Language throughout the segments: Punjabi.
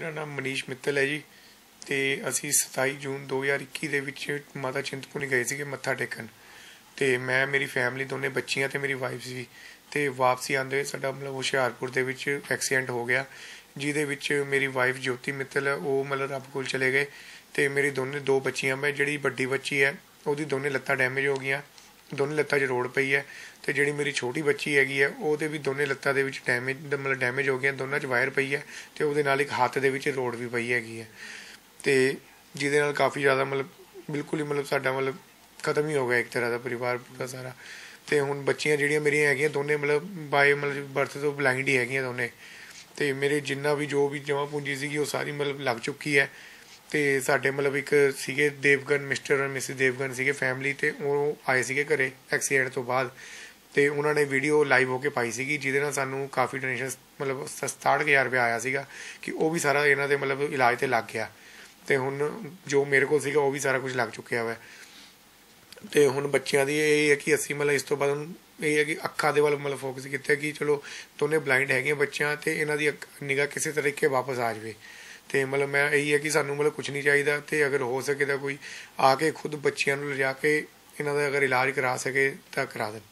मेरा नाम मनीष मित्तल है जी। तो असी 27 जून 2021 ਦੇ ਵਿੱਚ ਮਾਤਾ ਚਿੰਤਪੁਰਨੀ ਗਏ ਸੀਗੇ ਮੱਥਾ ਟੇਕਣ। ਤੇ ਮੈਂ ਮੇਰੀ ਫੈਮਿਲੀ ਦੋਨੇ ਬੱਚੀਆਂ ਤੇ ਮੇਰੀ ਵਾਈਫ ਸੀ। ਤੇ ਵਾਪਸੀ ਆਉਂਦੇ ਹੋਏ ਸਾਡਾ ਮਤਲਬ ਹੁਸ਼ਿਆਰਪੁਰ ਦੇ ਵਿੱਚ ਐਕਸੀਡੈਂਟ ਹੋ ਗਿਆ, ਜਿਹਦੇ ਵਿੱਚ ਮੇਰੀ ਵਾਈਫ ਜੋਤੀ ਮਿੱਤਲ ਹੈ ਉਹ ਮਤਲਬ ਰੱਬ ਕੋਲ ਚਲੇ ਗਏ। ਤੇ ਮੇਰੀ ਦੋ ਬੱਚੀਆਂ, ਮੈਂ ਜਿਹੜੀ ਵੱਡੀ ਬੱਚੀ ਹੈ ਉਹਦੀ ਦੋਨੇ ਲੱਤਾਂ ਡੈਮੇਜ ਹੋ ਗਈਆਂ, ਦੋਨੇ ਲੱਤਾਂ 'ਚ ਰੋੜ ਪਈ ਹੈ। ਤੇ ਜਿਹੜੀ ਮੇਰੀ ਛੋਟੀ ਬੱਚੀ ਹੈਗੀ ਹੈ ਉਹਦੇ ਵੀ ਦੋਨੇ ਲੱਤਾਂ ਦੇ ਵਿੱਚ ਡੈਮੇਜ ਹੋ ਗਈਆਂ, ਦੋਨਾਂ 'ਚ ਵਾਇਰ ਪਈ ਹੈ। ਤੇ ਉਹਦੇ ਨਾਲ ਇੱਕ ਹੱਥ ਦੇ ਵਿੱਚ ਰੋੜ ਵੀ ਪਈ ਹੈਗੀ ਹੈ। ਤੇ ਜਿਹਦੇ ਨਾਲ ਕਾਫੀ ਜ਼ਿਆਦਾ ਬਿਲਕੁਲ ਹੀ ਸਾਡਾ ਖਤਮ ਹੀ ਹੋ ਗਿਆ ਇੱਕ ਤਰ੍ਹਾਂ ਦਾ ਪਰਿਵਾਰ ਪੂਰਾ ਸਾਰਾ। ਤੇ ਹੁਣ ਬੱਚੀਆਂ ਜਿਹੜੀਆਂ ਮੇਰੀਆਂ ਹੈਗੀਆਂ ਦੋਨੇ ਬਾਏ ਬਰਥ ਤੋਂ ਬਲਾਈਂਡ ਹੀ ਹੈਗੀਆਂ ਦੋਨੇ। ਤੇ ਮੇਰੇ ਜਿੰਨਾ ਵੀ ਜੋ ਵੀ ਜਮ੍ਹਾਂ ਪੂੰਜੀ ਸੀਗੀ ਉਹ ਸਾਰੀ ਲੱਗ ਚੁੱਕੀ ਹੈ। ਤੇ ਸਾਡੇ ਇੱਕ ਸੀਗੇ ਦੇਵਗਨ, ਮਿਸਟਰ ਔਰ ਮਿਸਿਸ ਦੇਵਗਨ ਸੀਗੇ ਫੈਮਿਲੀ, ਤੇ ਉਹ ਆਏ ਸੀਗੇ ਘਰੇ ਐਕਸੀਡੈਂਟ ਤੋਂ ਬਾਅਦ। ਤੇ ਉਹਨਾਂ ਨੇ ਵੀਡੀਓ ਲਾਈਵ ਹੋ ਕੇ ਪਾਈ ਸੀਗੀ, ਜਿਹਦੇ ਨਾਲ ਸਾਨੂੰ ਕਾਫੀ ਡੋਨੇਸ਼ਨ 67,000 ਰੁਪਇਆ ਆਇਆ ਸੀਗਾ ਕਿ ਉਹ ਵੀ ਸਾਰਾ ਇਹਨਾਂ ਦੇ ਇਲਾਜ ਤੇ ਲੱਗ ਗਿਆ। ਤੇ ਹੁਣ ਜੋ ਮੇਰੇ ਕੋਲ ਸੀਗਾ ਉਹ ਵੀ ਸਾਰਾ ਕੁਝ ਲੱਗ ਚੁੱਕਿਆ ਵਾ। ਤੇ ਹੁਣ ਬੱਚਿਆਂ ਦੀ ਇਹ ਹੈ ਕਿ ਅਸੀਂ ਇਸ ਤੋਂ ਬਾਅਦ ਇਹ ਹੈ ਕਿ ਅੱਖਾਂ ਦੇ ਵੱਲ ਫੋਕਸ ਕੀਤਾ ਕਿ ਚਲੋ ਦੋਨੇ ਬਲਾਈਂਡ ਹੈਗੀਆਂ ਬੱਚਿਆਂ, ਤੇ ਇਹਨਾਂ ਦੀ ਨਿਗਾਹ ਕਿਸੇ ਤਰੀਕੇ ਵਾਪਸ ਆ ਜਾਵੇ। ਤੇ ਮੈਂ ਇਹੀ ਹੈ ਕਿ ਸਾਨੂੰ ਕੁਝ ਨਹੀਂ ਚਾਹੀਦਾ, ਤੇ ਅਗਰ ਹੋ ਸਕੇ ਤਾਂ ਕੋਈ ਆ ਕੇ ਖੁਦ ਬੱਚਿਆਂ ਨੂੰ ਲਿਜਾ ਕੇ ਇਹਨਾਂ ਦਾ ਅਗਰ ਇਲਾਜ ਕਰਾ ਸਕੇ ਤਾਂ ਕਰਾ ਦੇਣ।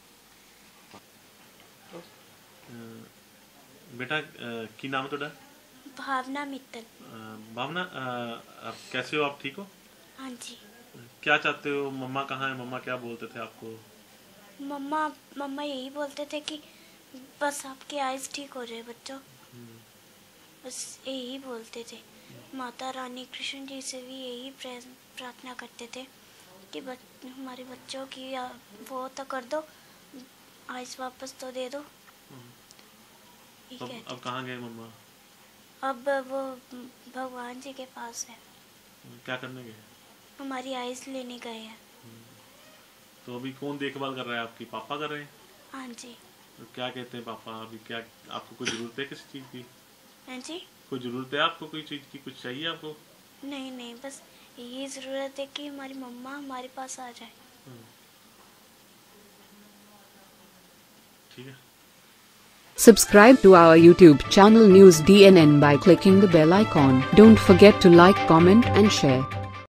बेटा की नाम है ਤੁਹਾਡਾ? भावना मित्तल। भावना, कैसे हो आप? ठीक हो? हाँ जी। क्या चाहते हो? मम्मा कहाँ है? मम्मा क्या बोलते थे आपको? मम्मा यही बोलते थे कि बस आपकी आइज ठीक हो जाए बच्चों, बस यही बोलते थे। माता रानी कृष्ण जी से भी यही प्रार्थना करते थे कि हमारे बच्चों की वो तो कर दो, आइज वापस तो दे दो। अब कहाँ गए मम्मा? अब वो भगवान जी के पास है। क्या करने गए? हमारी आइज लेने गए हैं। तो अभी कौन देखभाल कर रहा है आपकी? पापा कर रहे हैं? हाँ जी। तो क्या कहते हैं पापा? अभी क्या आपको कोई जरूरत है किसी चीज की? हाँ जी। कोई जरूरत है आपको कोई चीज की? कुछ चाहिए आपको? नहीं, बस यही जरूरत है कि हमारी मम्मा हमारे पास आ जाए। ठीक है। Subscribe to our YouTube channel News DNN by clicking the bell icon. Don't forget to like, comment and share.